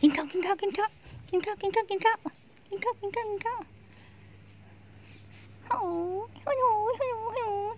กินข้าวกินข้าวกินข้าวกินข้าวกินข้าวกินข้าวกินข้าวกินข้าวกินข้าวโอ้ยโอ้ยโอ้ยโอ้ย